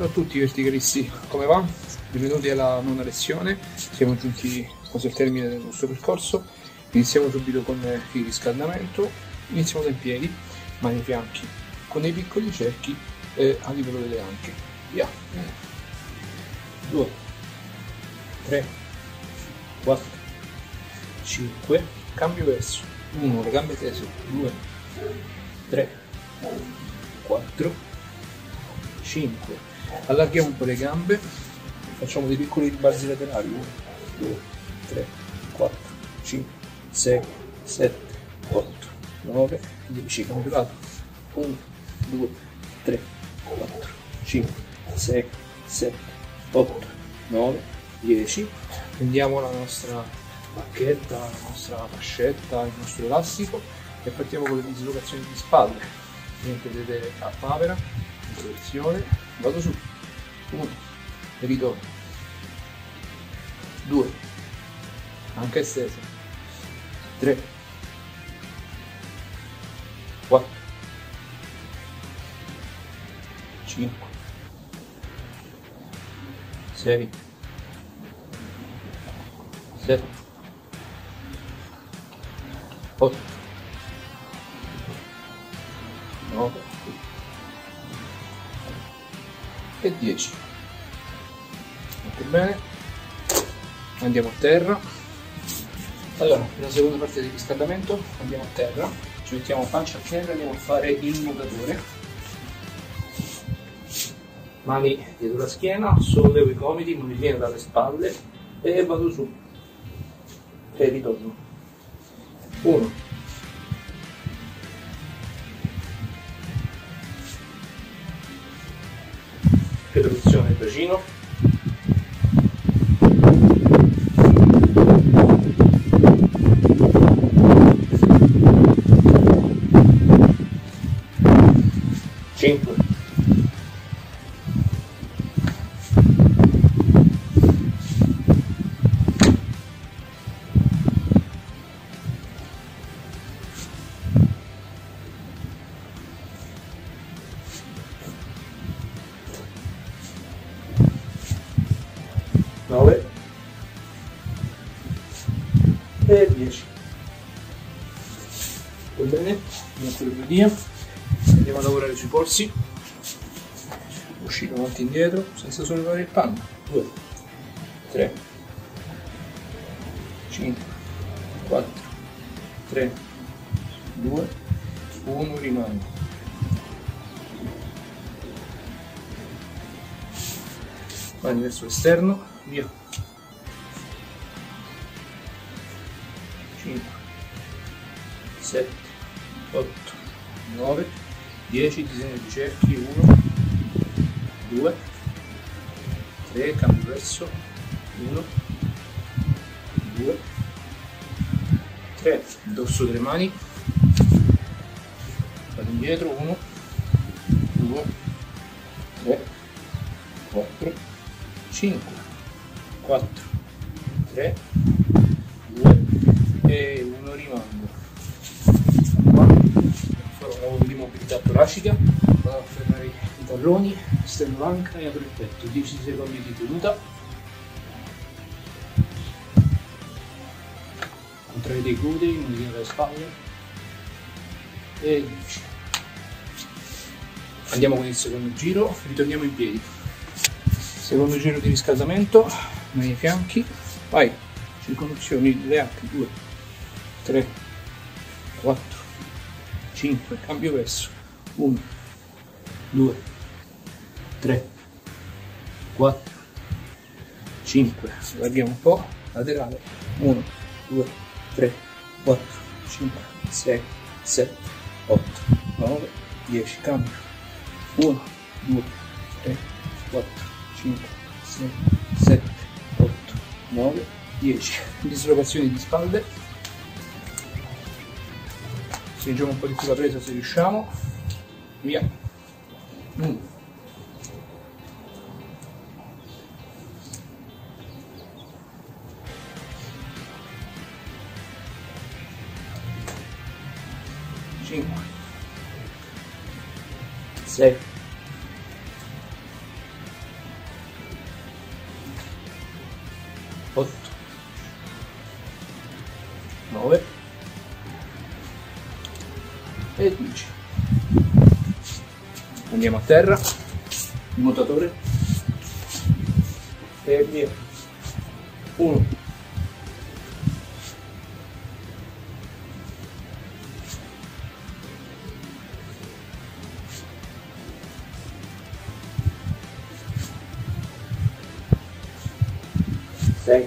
Ciao a tutti verticalisti, come va? Benvenuti alla nona lezione, siamo giunti quasi al termine del nostro percorso. Iniziamo subito con il riscaldamento, iniziamo dai piedi, mani ai fianchi, con dei piccoli cerchi a livello delle anche. Via! 2, 3, 4, 5, cambio verso, 1, le gambe tese, 2, 3, 4, 5. Allarghiamo un po' le gambe, facciamo dei piccoli ribalzi laterali, 1, 2, 3, 4, 5, 6, 7, 8, 9, 10, cambio lato, 1, 2, 3, 4, 5, 6, 7, 8, 9, 10, prendiamo la nostra bacchetta, la nostra fascetta, il nostro elastico e partiamo con le dislocazioni di spalle. Niente vedere a papera, protezione, vado su, 1, e ritorno, 2, anche estesa, 3, 4, 5, 6, 7, 8, 9 e 10. Molto bene, andiamo a terra. Allora, per la seconda parte del riscaldamento andiamo a terra, ci mettiamo pancia a terra e andiamo a fare il nuotatore. Mani dietro la schiena, sollevo i gomiti, non mi viene dalle spalle e vado su e ritorno. 1, 2, trazione del bacino, 5, 9 e 10. Va bene? Andiamo a lavorare sui polsi, uscire avanti e indietro senza sollevare il panno. 2, 3, 5, 4, 3, 2, 1, rimane. Mani verso l'esterno, via. 5, 7, 8, 9, 10, disegno di cerchi, 1, 2, 3, cambio verso, 1, 2, 3, dorso delle mani, vado indietro, 1, 2, 3, 4, 5, 4, 3, 2 e 1, rimango. Qua farò un lavoro di mobilità toracica, vado a fermare i talloni, stendo l'anca e apro il petto, 10 secondi di tenuta. Contraete i glutei, non viene dalle spalle e 10. Andiamo con il secondo giro, ritorniamo in piedi. Secondo giro di riscaldamento, nei fianchi, vai, circonduzioni le anche, 2, 3, 4, 5, cambio verso, 1, 2, 3, 4, 5, allarghiamo un po', laterale, 1, 2, 3, 4, 5, 6, 7, 8, 9, 10, cambio, 1, 2, 3, 4, 5, 6, 7, 8, 9, 10. Dislocazioni di spalle. Stringiamo un po' di più la presa se riusciamo. Via. 1, 5, 6, 8, 9 e 10. Andiamo a terra, il nuotatore e via. 1, 6,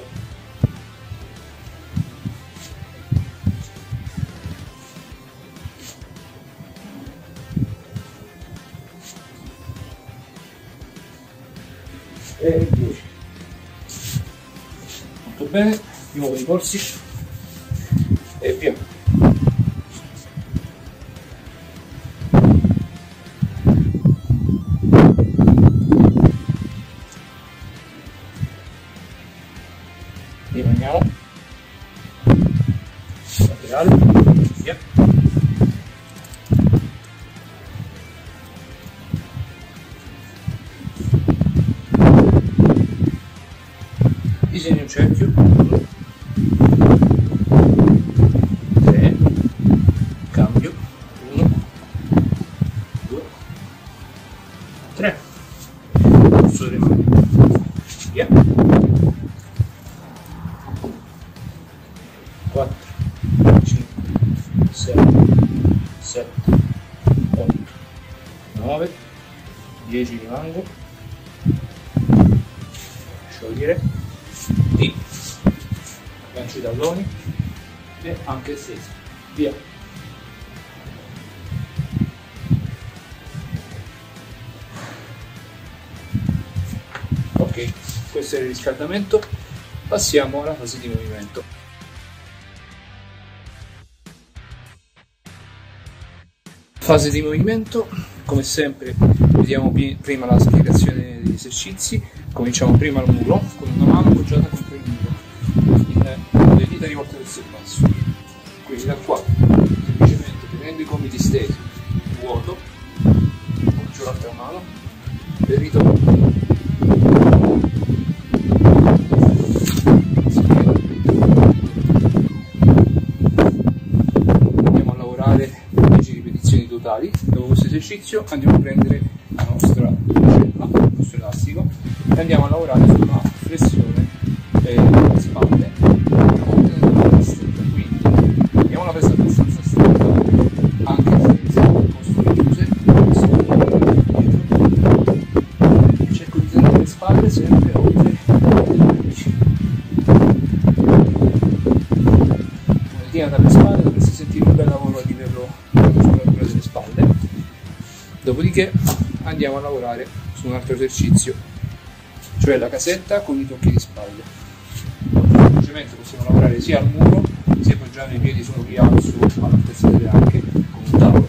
10. Molto bene, di nuovo i polsi e via. Rimaniamo laterale, via. Disegno un cerchio, 3, cambio, 1, 2, 3, corso delle mani, via, 4, 5, 6, 7, 8, 9, 10 rimango, sciogliere, T, aggancio i talloni e anche stesa, via. Ok, questo è il riscaldamento, passiamo alla fase di movimento. Fase di movimento, come sempre vediamo prima la spiegazione degli esercizi. Cominciamo prima al muro con una mano appoggiata contro il muro, con le dita rivolte verso il basso. Quindi da qua, semplicemente tenendo i gomiti stesi, vuoto, appoggio l'altra mano e ritorno. Andiamo a lavorare 10 ripetizioni totali. Dopo questo esercizio andiamo a prendere la nostra cella, il nostro elastico, e andiamo a lavorare sulla flessione delle spalle ottenendo una stretta. Quindi abbiamo una presa abbastanza stretta, anche se siamo costole chiuse, cerco di tenere le spalle sempre oltre le narici. Come dalle spalle dovreste sentire un bel lavoro a livello della muscolatura delle spalle. Dopodiché andiamo a lavorare su un altro esercizio, cioè la casetta con i tocchi di spalle. Semplicemente possiamo lavorare sia al muro, sia appoggiando i piedi su un rialzo all'altezza delle anche con un tavolo.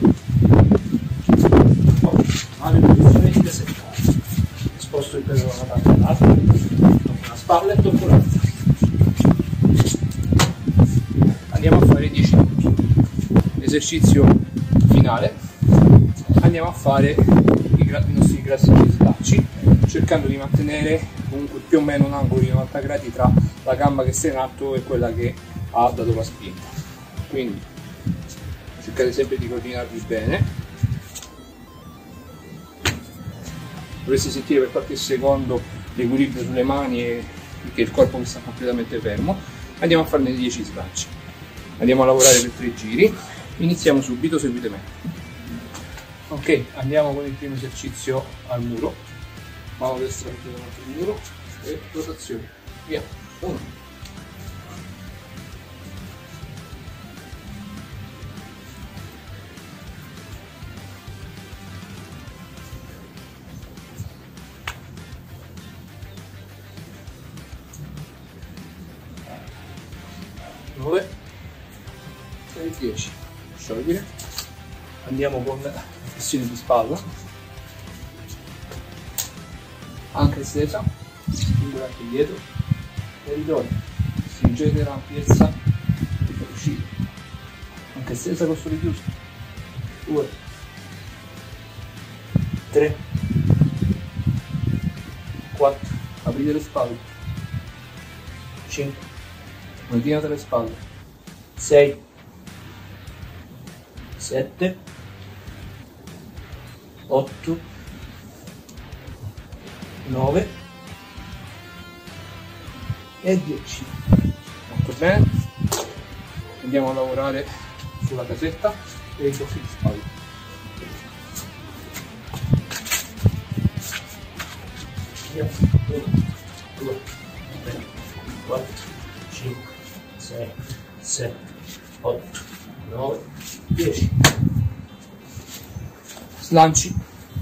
Male posizione di casetta. Sposto il peso da una parte all'altra, tocco una spalla e tocco l'altra. Andiamo a fare 10 minuti. L'esercizio finale andiamo a fare i nostri classici slacci, cercando di mantenere comunque più o meno un angolo di 90 gradi tra la gamba che sta in alto e quella che ha dato la spinta. Quindi cercate sempre di coordinarvi bene. Dovreste sentire per qualche secondo l'equilibrio sulle mani e che il corpo che sta completamente fermo. Andiamo a farne 10 slacci. Andiamo a lavorare per 3 giri. Iniziamo subito, seguitemi. Ok, andiamo con il primo esercizio al muro, mano destra davanti al muro e rotazione, via, 1, 9 e 10, sciogliere, andiamo con la flessione di spalla, anche stesa, spingo anche dietro e ritorno, stringete l'ampiezza per uscire, anche stesa con sole chiuse, 2, 3, 4, aprite le spalle, 5, monetina dalle spalle, 6, 7, 8, 9 e 10. molto bene. Andiamo a lavorare sulla casetta e i tocchi di spalle. Via. 1, 2, 3, 4, 5, 6, 7, 8, 9, 10. Slanci.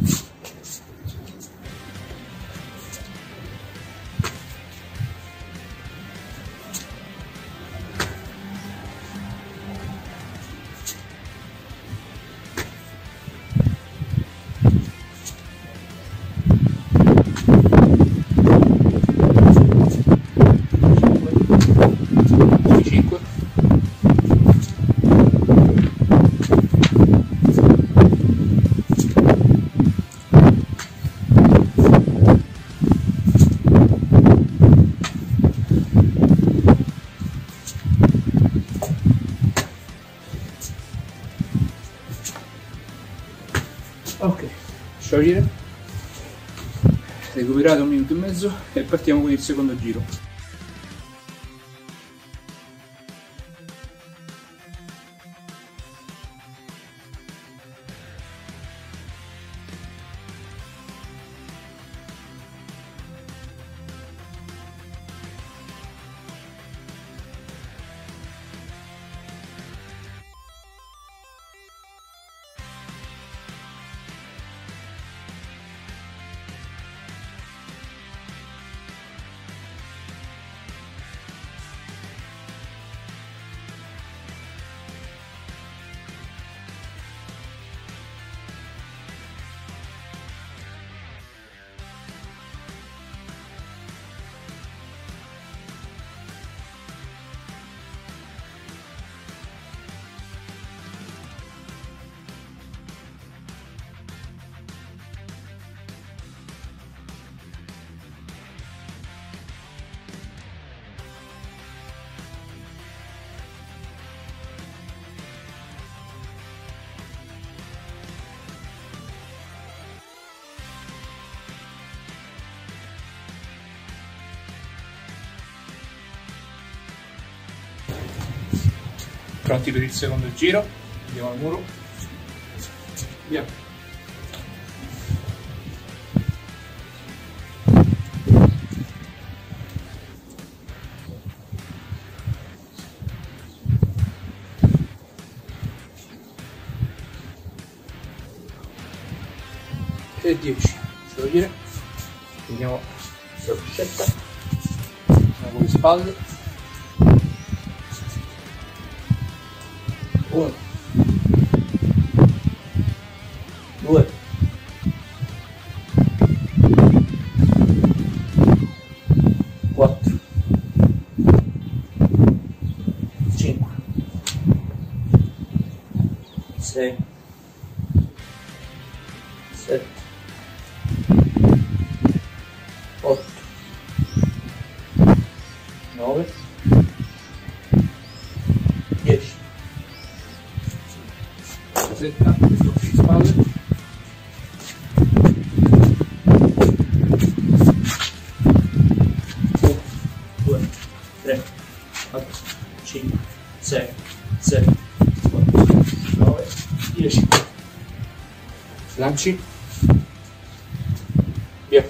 Ok, sciogliere, recuperate 1 minuto e mezzo e partiamo con il secondo giro. Pronti per il secondo giro, andiamo al muro, via. E 10, sciogliere, andiamo sulla cuscetta, andiamo con le spalle. 1, 2, 4, 5, 6, 7, 8, 9, 10. Casetta, tocchi di spalle. 1, 2, 3, 4, 5, 6, 7, 8, 9, 10. Slanci, via.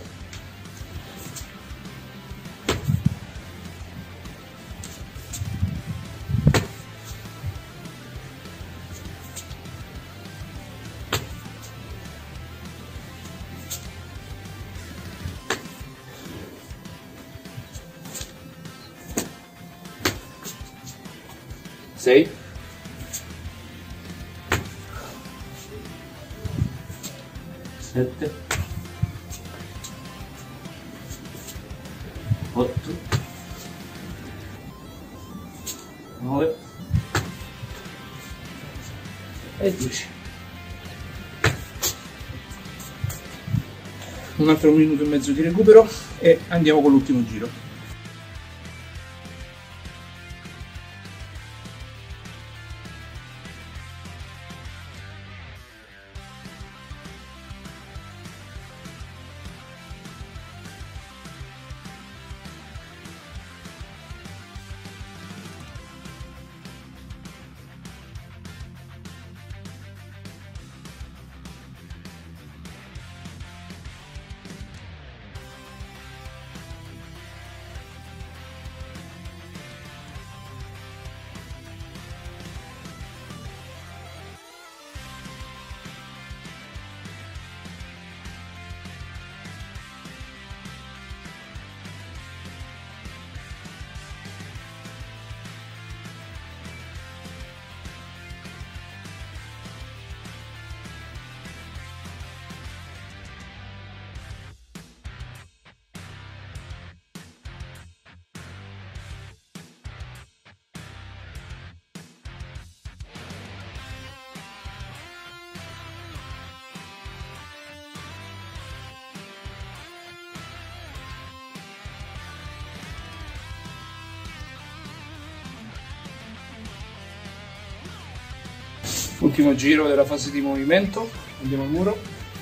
Sei, 7, 8, 9 e 10. un altro minuto e mezzo di recupero e andiamo con l'ultimo giro. Ultimo giro della fase di movimento, andiamo al muro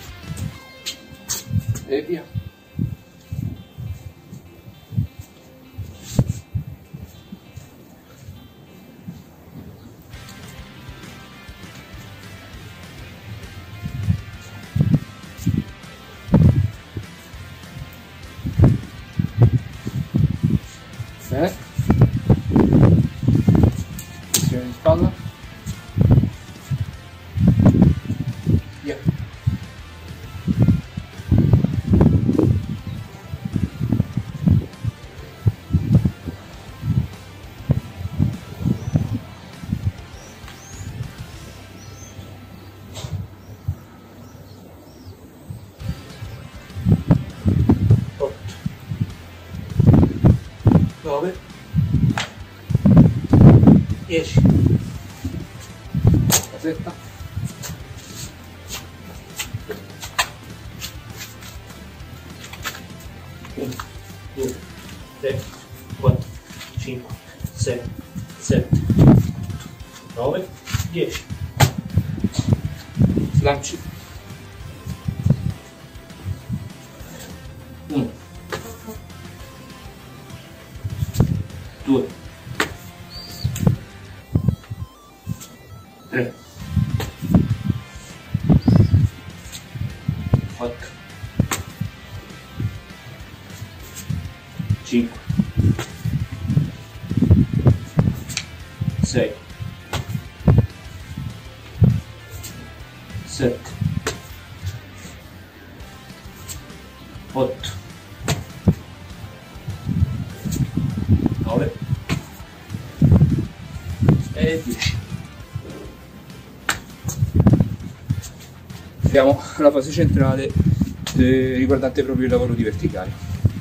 e via. Bene, flessione di spalla, via. Otto, 9, 10, casetta, 1, 2, 3, 4, 5, 6, 7, 9, 10, slanci, 1, 2, 3, 4, 5, 6, 7, 8, 9 e 10. Siamo alla fase centrale riguardante proprio il lavoro di verticali.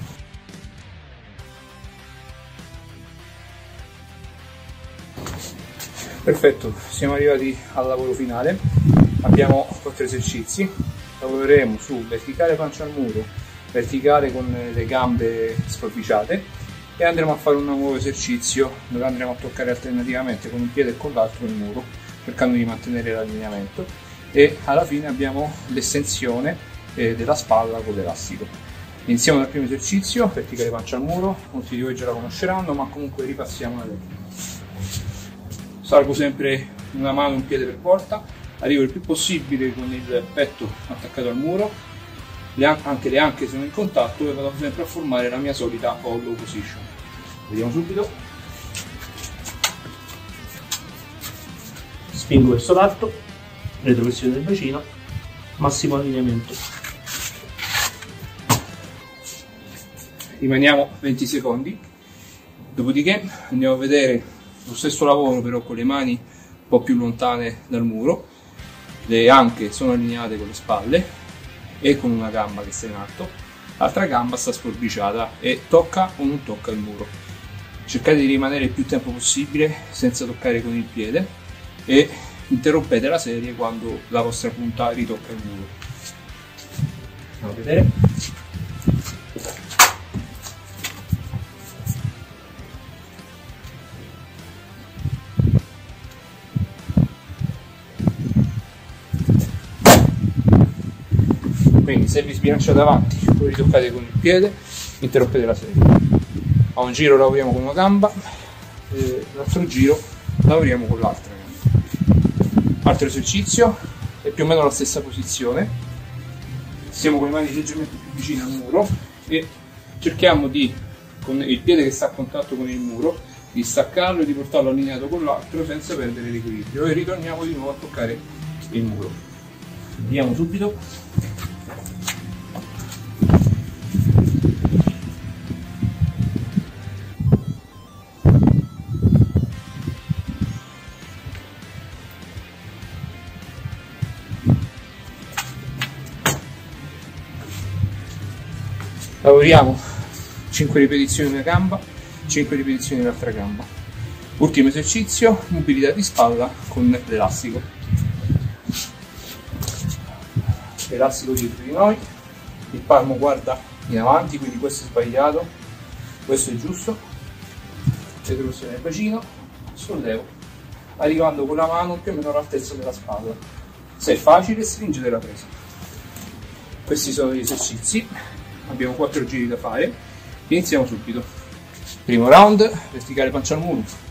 Perfetto, siamo arrivati al lavoro finale. Abbiamo 4 esercizi. Lavoreremo su verticale pancia al muro, verticale con le gambe sforbiciate e andremo a fare un nuovo esercizio dove andremo a toccare alternativamente con un piede e con l'altro il muro, cercando di mantenere l'allineamento, e alla fine abbiamo l'estensione della spalla con l'elastico. Iniziamo dal primo esercizio, verticale pancia al muro. Molti di voi già la conosceranno, ma comunque ripassiamo la tecnica. Salgo sempre una mano e un piede per volta, arrivo il più possibile con il petto attaccato al muro, anche le anche sono in contatto e vado sempre a formare la mia solita hollow position. Vediamo subito. Spingo verso l'alto, retroversione del bacino, massimo allineamento. Rimaniamo 20 secondi, dopodiché andiamo a vedere lo stesso lavoro però con le mani un po' più lontane dal muro, le anche sono allineate con le spalle e con una gamba che sta in alto, l'altra gamba sta sforbiciata e tocca o non tocca il muro. Cercate di rimanere il più tempo possibile senza toccare con il piede e interrompete la serie quando la vostra punta ritocca il muro. Andiamo a vedere. Quindi se vi sbilanciate avanti, voi ritoccate con il piede, interrompete la serie. A un giro lavoriamo con una gamba, l'altro giro lavoriamo con l'altra gamba. Altro esercizio, è più o meno la stessa posizione. Siamo con le mani leggermente più vicine al muro e cerchiamo di, con il piede che sta a contatto con il muro, di staccarlo e di portarlo allineato con l'altro senza perdere l'equilibrio, e ritorniamo di nuovo a toccare il muro. Vediamo subito. Lavoriamo 5 ripetizioni una gamba, 5 ripetizioni l'altra gamba. Ultimo esercizio, mobilità di spalla con l'elastico. L'elastico dietro di noi, il palmo guarda in avanti, quindi questo è sbagliato, questo è giusto. Retroversione del bacino, sollevo, arrivando con la mano più o meno all'altezza della spalla. Se è facile, stringete la presa. Questi sono gli esercizi, abbiamo 4 giri da fare, iniziamo subito. Primo round, verticale pancia al muro.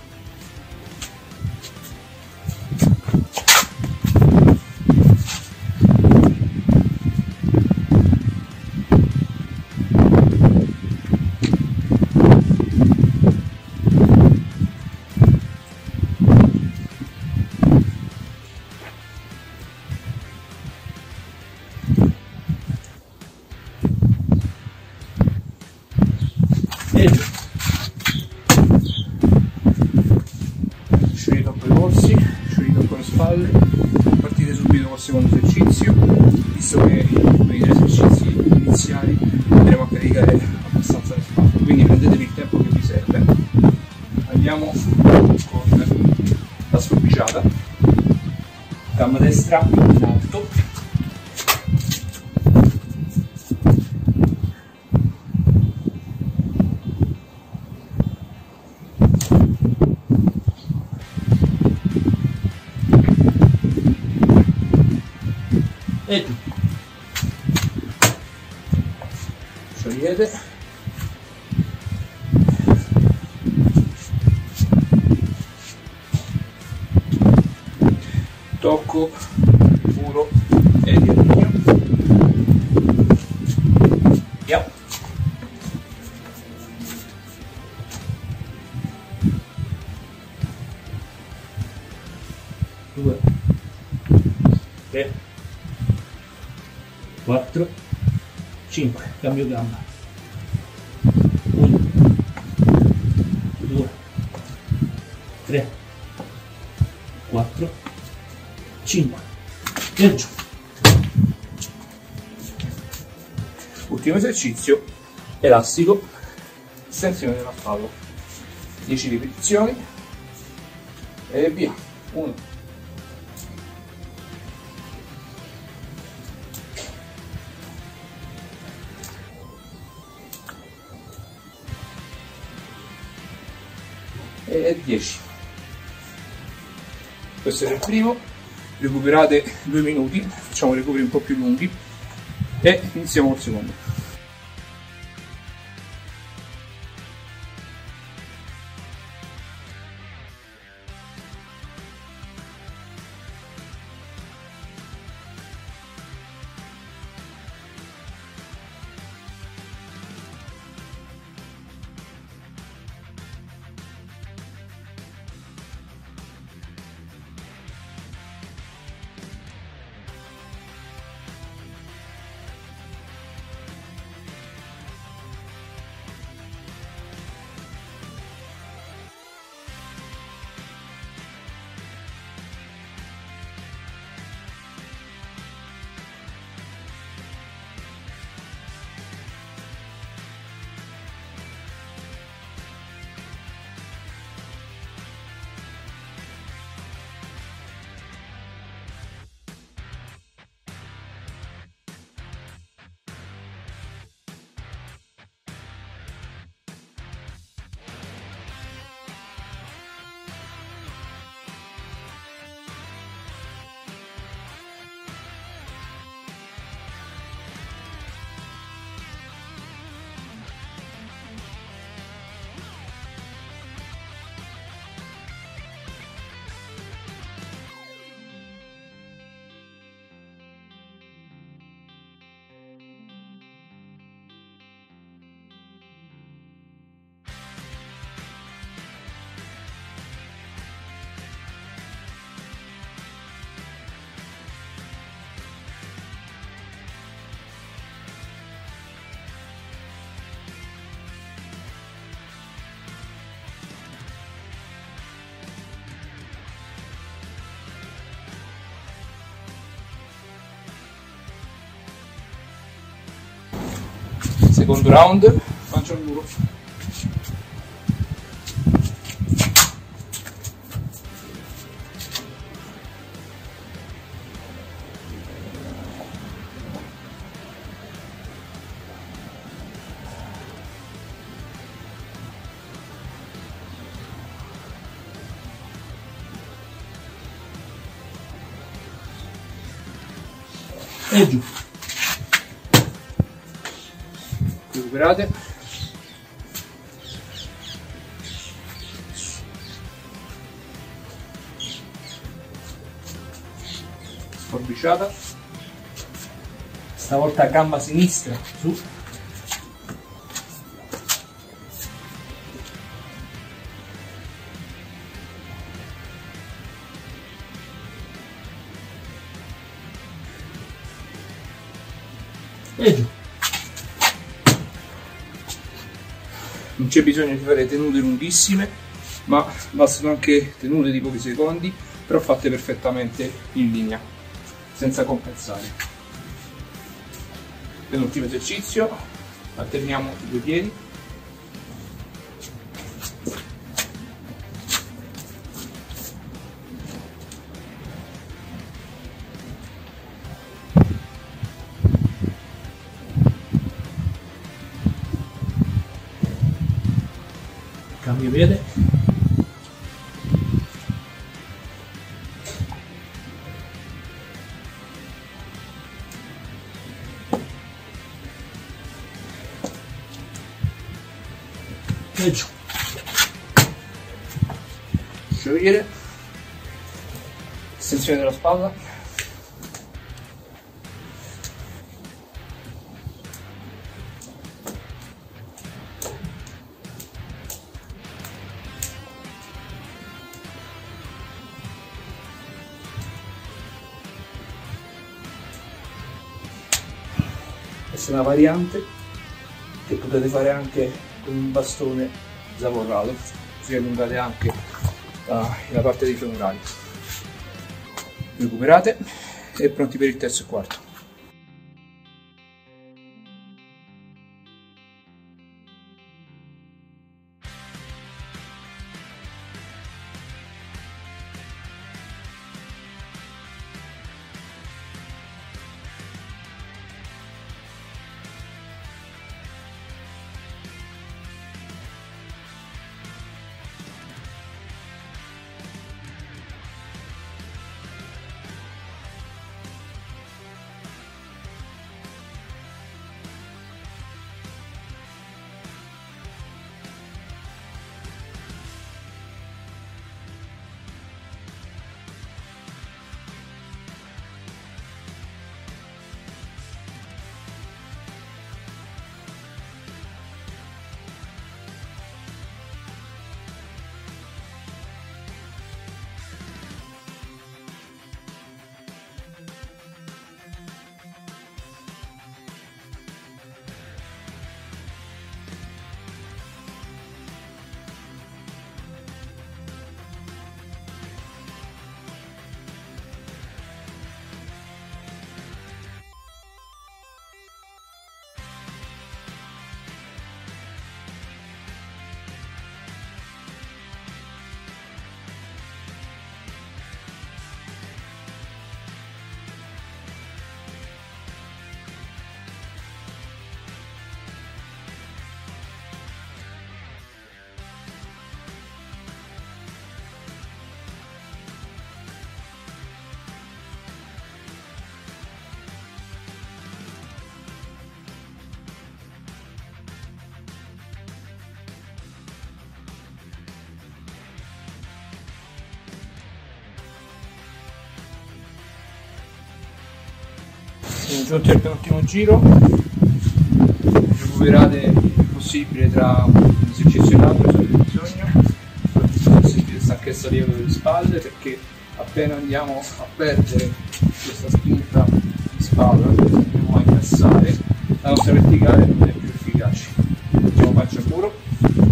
Sciogliete un po' i polsi, sciogliete un po' le spalle, partite subito col secondo esercizio, visto che nei 3 esercizi iniziali andremo a caricare abbastanza le spalle, quindi prendetevi il tempo che vi serve. Andiamo con la sforbiciata, gamba destra in alto, e giù. Sciogliete. Tocco puro e di alluminio. Via. Due. 3. 4, 5, cambio gamba, 1, 2, 3, 4, 5 e giù. Ultimo esercizio, elastico, estensione della spalla, 10 ripetizioni e via. 1, e 10. Questo è il primo, recuperate 2 minuti, facciamo recuperi un po' più lunghi e iniziamo col secondo. Secondo round, pancia al muro. e giù. Recuperate. Sforbiciata. Stavolta gamba sinistra su. E giù. Non c'è bisogno di fare tenute lunghissime, ma bastano anche tenute di pochi secondi, però fatte perfettamente in linea, senza compensare. Penultimo esercizio, alterniamo i due piedi. Cambio piede. E giù. Sciogliere. Estensione della spalla. Questa è una variante che potete fare anche con un bastone zavorrato, così allungate anche la parte dei femorali. Recuperate e pronti per il terzo e quarto. Siamo giunti al penultimo giro, recuperate il possibile tra un esercizio e l'altro se avete bisogno, sentite stanchezza lieve delle spalle, perché appena andiamo a perdere questa spinta di spalla, se andiamo a incassare, la nostra verticale non è più efficace. Facciamo pancia al muro.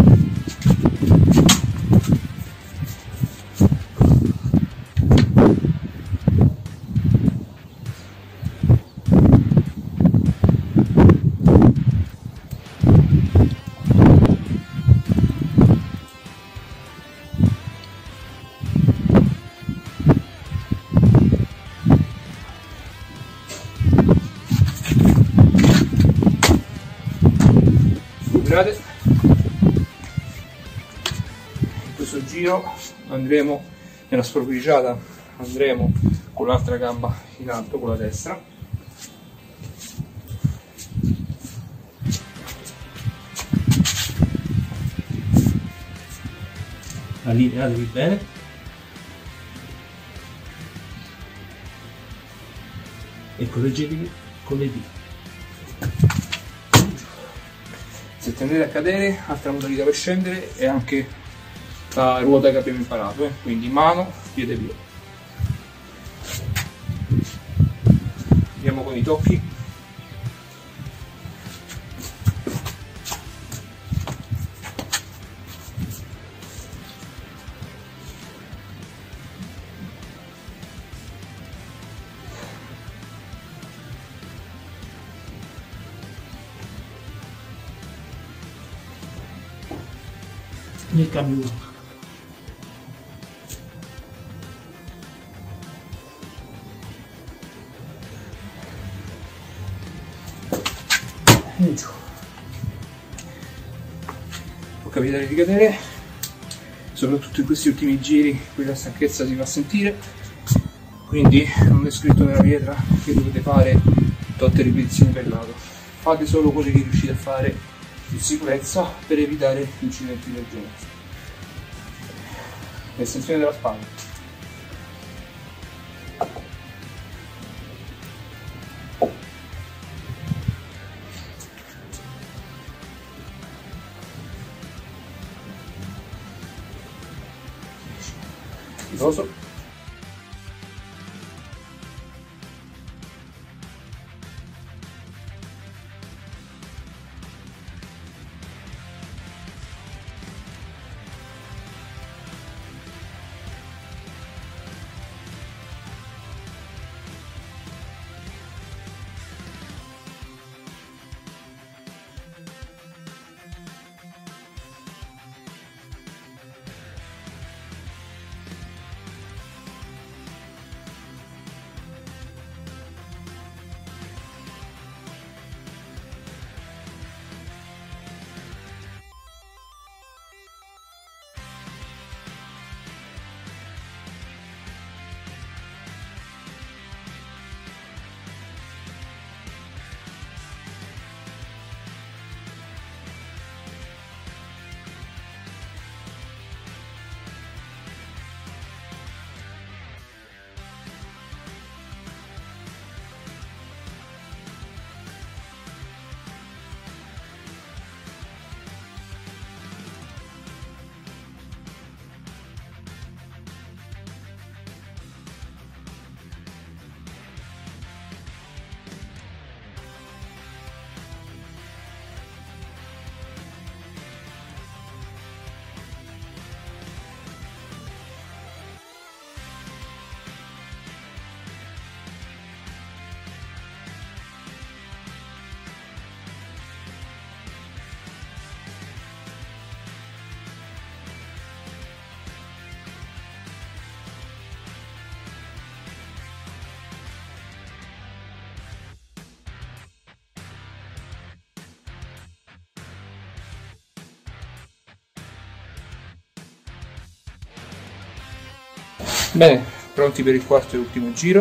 In questo giro andremo nella sforbiciata, andremo con l'altra gamba in alto, con la destra, allineatevi bene. E correggetevi con le dita. Se tendete a cadere, altra modalità per scendere è anche la ruota che abbiamo imparato, quindi mano, piede, piede. Andiamo con i tocchi. Nel cambio e giù. Può capitare di cadere, soprattutto in questi ultimi giri, qui la stanchezza si fa sentire, quindi non è scritto nella pietra che dovete fare totte ripetizioni per lato. Fate solo quelle che riuscite a fare in sicurezza per evitare incidenti del genere. L'estensione della spalla. Riposo. Bene, pronti per il quarto e ultimo giro.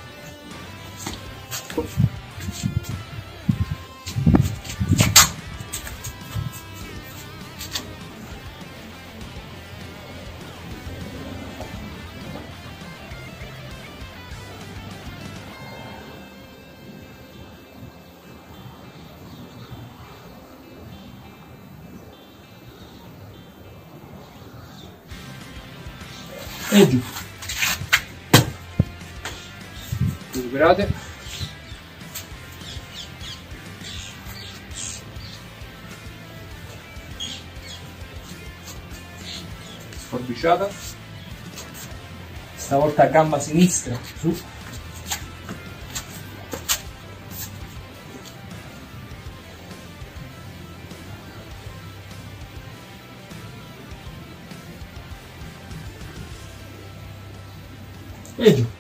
E giù. Recuperate. Sforbiciata. Stavolta gamba sinistra su. E giù.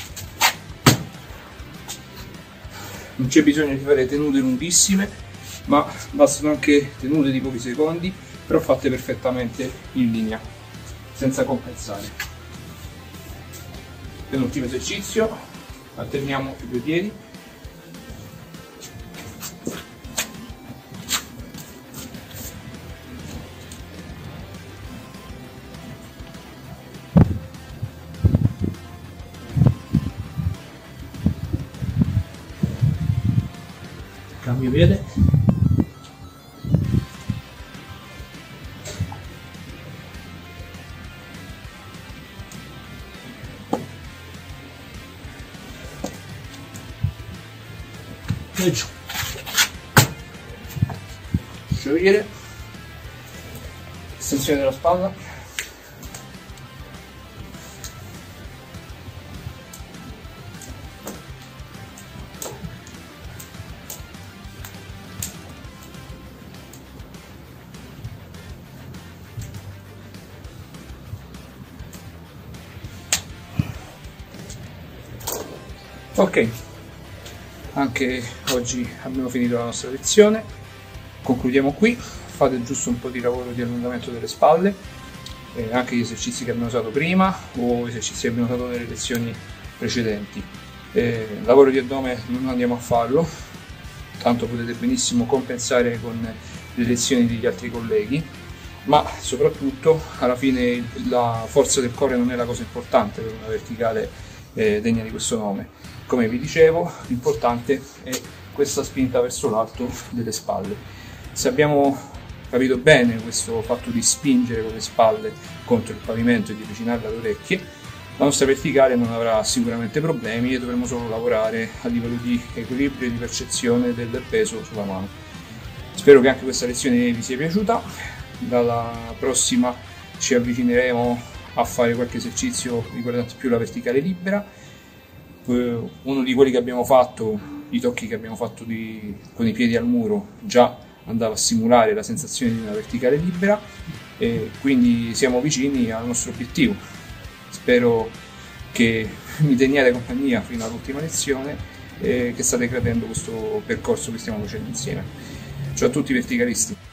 Non c'è bisogno di fare tenute lunghissime, ma bastano anche tenute di pochi secondi, però fatte perfettamente in linea, senza compensare. Penultimo esercizio, alterniamo i due piedi. cambio piede. E giù. Sciogliere, estensione della spalla. Ok, anche oggi abbiamo finito la nostra lezione, concludiamo qui. Fate giusto un po' di lavoro di allungamento delle spalle, anche gli esercizi che abbiamo usato prima o esercizi che abbiamo usato nelle lezioni precedenti. Lavoro di addome non andiamo a farlo, tanto potete benissimo compensare con le lezioni degli altri colleghi, ma soprattutto alla fine la forza del core non è la cosa importante per una verticale degna di questo nome. Come vi dicevo, l'importante è questa spinta verso l'alto delle spalle. Se abbiamo capito bene questo fatto di spingere con le spalle contro il pavimento e di avvicinarle alle orecchie, la nostra verticale non avrà sicuramente problemi e dovremo solo lavorare a livello di equilibrio e di percezione del peso sulla mano. Spero che anche questa lezione vi sia piaciuta. Dalla prossima ci avvicineremo a fare qualche esercizio riguardante più la verticale libera. Uno di quelli che abbiamo fatto, i tocchi che abbiamo fatto con i piedi al muro, già andava a simulare la sensazione di una verticale libera e quindi siamo vicini al nostro obiettivo. Spero che mi teniate compagnia fino all'ultima lezione e che state gradendo questo percorso che stiamo facendo insieme. Ciao a tutti verticalisti!